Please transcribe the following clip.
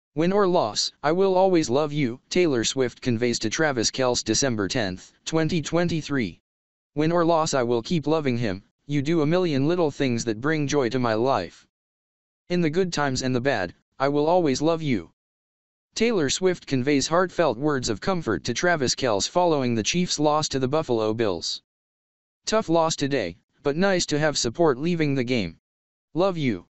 Win or loss, I will always love you, Taylor Swift conveys to Travis Kelce December 10, 2023. Win or loss, I will keep loving him. You do a million little things that bring joy to my life. In the good times and the bad, I will always love you. Taylor Swift conveys heartfelt words of comfort to Travis Kelce following the Chiefs' loss to the Buffalo Bills. Tough loss today, but nice to have support leaving the game. Love you.